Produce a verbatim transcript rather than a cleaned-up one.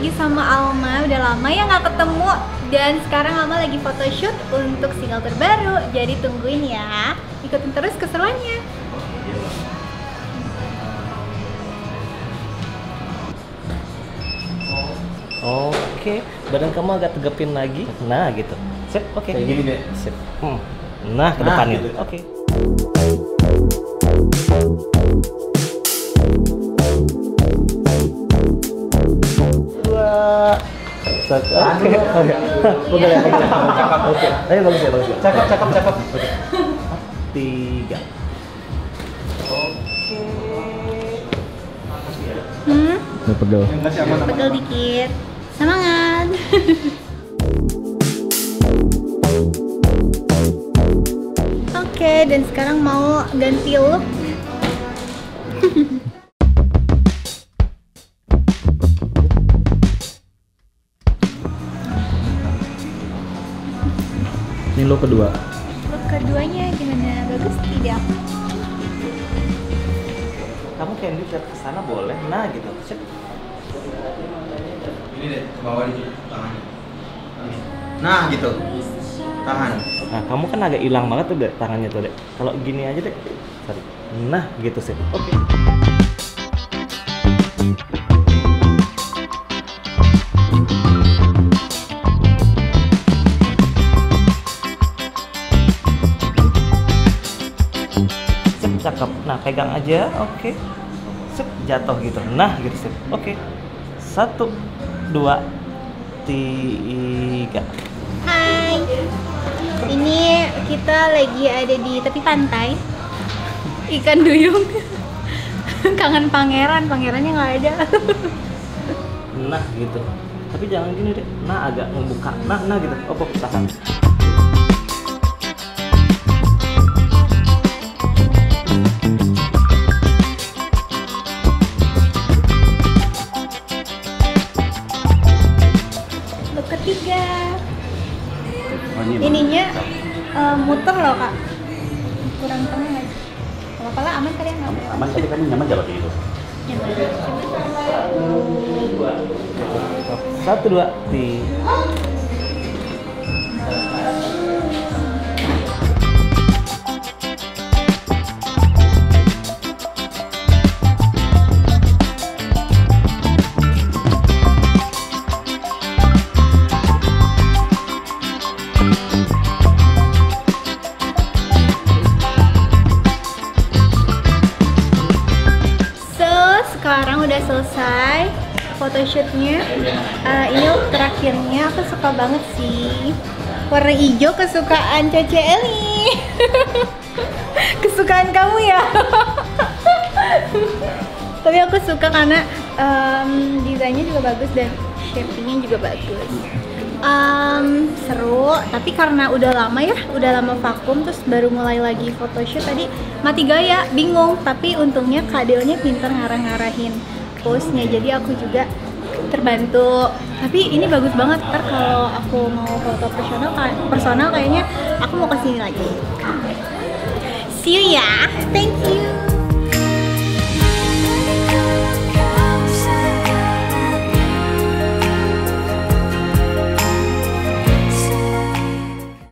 lagi sama Alma. Udah lama ya nggak ketemu. Dan sekarang Alma lagi photoshoot untuk single terbaru. Jadi tungguin ya. Ikutin terus keseruannya. Oke, badan kamu agak tegapin lagi. Nah, gitu. Sip, oke. Kayak gini deh. Sip. Hmm. Nah, ke Nah, depannya. gitu. Oke. Dua. Satu. Oke. Oke. Udah ya, cakep, cakep. Oke. Ayo bagus ya, bagus ya. Cakep, cakep, cakep. Oke. Tiga. Oke. Hmm, Udah pegel. Masih aman, aman. pegel dikit. Semangat. Oke, dan sekarang mau ganti look. Ini lo kedua. Look keduanya gimana? Bagus tidak? Kamu kayak lihat ke sana boleh. Nah, gitu. Sip. Ini deh, ke bawah di tangannya. Nah, gitu. Tahan. Nah, kamu kan agak hilang banget tuh deh tangannya tuh deh. Kalau gini aja deh. Sorry. Nah, gitu sih. Oke. Sip, cakep. Nah, pegang aja. Oke. Sip, jatuh gitu. Nah, gitu sip. Oke. Satu, dua, tiga. Hai, ini kita lagi ada di tepi pantai. Ikan duyung. Kangen pangeran, pangerannya nggak ada. Nah, gitu. Tapi jangan gini deh. Nah, agak ngebuka. Nah, nah gitu. Oh, kok tahan. Look ketiga. Oh, ini Ininya eh, muter loh kak. Kurang tengah nggak sih? Kalau kepala aman kali ya nggak? aman, tapi kamu nyaman jalan gitu. Nyaman. Satu, dua, tiga. So, sekarang udah selesai photoshootnya. Uh, ini look terakhirnya, aku suka banget sih. Warna hijau kesukaan Cece Eli. Kesukaan kamu ya. Tapi aku suka karena um, desainnya juga bagus dan shapingnya juga bagus. Um, seru, tapi karena udah lama ya, udah lama vakum terus baru mulai lagi photoshoot tadi mati gaya, bingung. Tapi untungnya Kak Delnya pinter ngarah-ngarahin pose-nya, jadi aku juga terbantu. Tapi ini bagus banget, ntar kalau aku mau foto personal, personal kayaknya aku mau kesini lagi. See you ya, thank you.